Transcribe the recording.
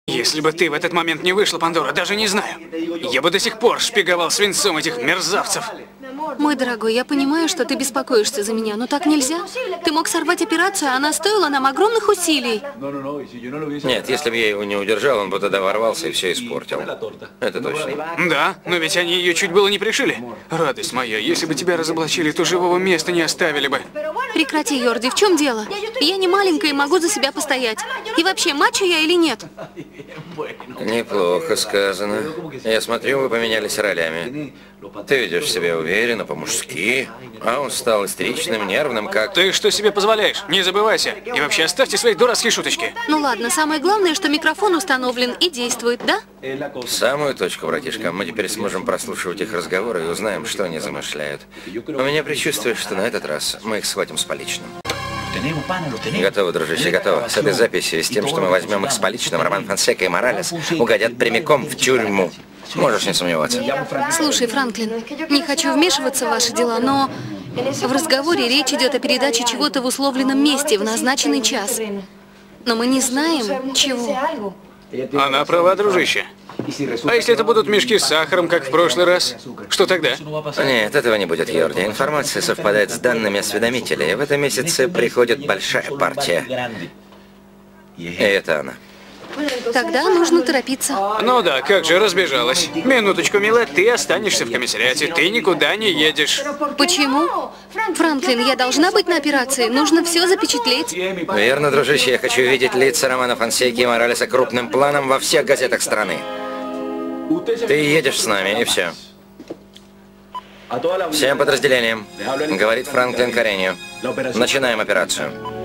Если бы ты в этот момент не вышла, Пандора, даже не знаю. Я бы до сих пор шпиговал свинцом этих мерзавцев. Мой дорогой, я понимаю, что ты беспокоишься за меня, но так нельзя. Ты мог сорвать операцию, а она стоила нам огромных усилий. Нет, если бы я его не удержал, он бы тогда ворвался и все испортил. Это точно. Да, но ведь они ее чуть было не пришили. Радость моя, если бы тебя разоблачили, то живого места не оставили бы. Прекрати, Йорди, в чем дело? Я не маленькая и могу за себя постоять. И вообще, мачо я или нет? Неплохо сказано. Я смотрю, вы поменялись ролями. Ты ведешь себя уверенно, по-мужски, а он стал истеричным, нервным, как... Ты что себе позволяешь? Не забывайся. И вообще оставьте свои дурацкие шуточки. Ну ладно, самое главное, что микрофон установлен и действует, да? В самую точку, братишка. Мы теперь сможем прослушивать их разговоры и узнаем, что они замышляют. У меня предчувствие, что на этот раз мы их схватим с поличным. Готово, дружище, готово. С этой записью и с тем, что мы возьмем их с поличным, Роман Фонсека и Моралес угодят прямиком в тюрьму. Можешь не сомневаться. Слушай, Франклин, не хочу вмешиваться в ваши дела, но в разговоре речь идет о передаче чего-то в условленном месте в назначенный час. Но мы не знаем, чего. Она права, дружище. А если это будут мешки с сахаром, как в прошлый раз? Что тогда? Нет, этого не будет, Йорди. Информация совпадает с данными осведомителей. В этом месяце приходит большая партия. И это она. Тогда нужно торопиться. Ну да, как же, разбежалась. Минуточку, милая, ты останешься в комиссариате, ты никуда не едешь. Почему? Франклин, я должна быть на операции, нужно все запечатлеть. Верно, дружище, я хочу видеть лица Романа Фонсеки и Моралеса крупным планом во всех газетах страны. Ты едешь с нами, и все. Всем подразделениям, говорит Франклин Каренью. Начинаем операцию.